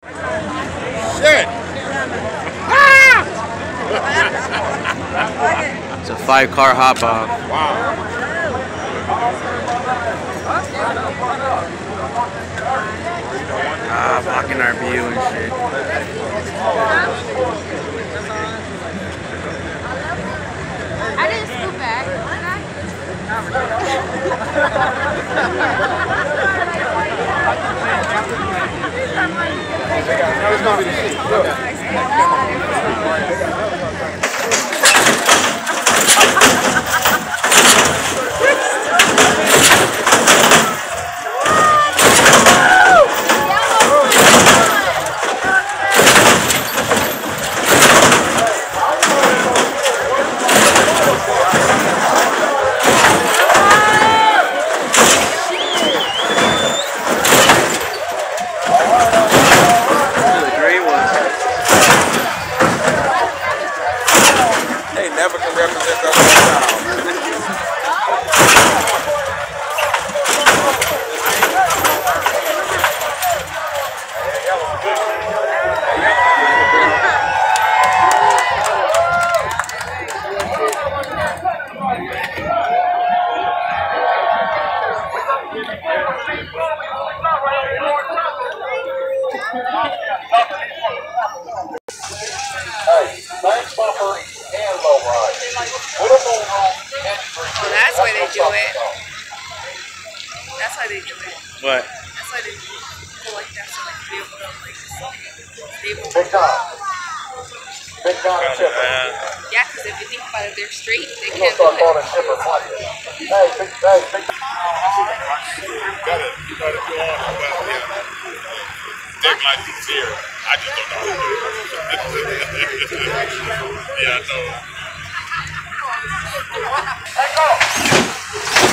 Shit! It's a 5-car hop off. Wow. Blocking our view and shit. I didn't scoot back. Never can represent the whole town. Thanks, Bumper and Lowrider. Oh, that's why they do it. That's why they do it. What? That's why they go like that, so they can be able to like stable. Big time. Big time chipper. Yeah, because if you think about it, they're straight. They You're can't going to start do calling it. chipper pocket. Hey, big. You gotta go on about Dick like he's here. I just don't know how to do it. Yeah, I know. Hey, go!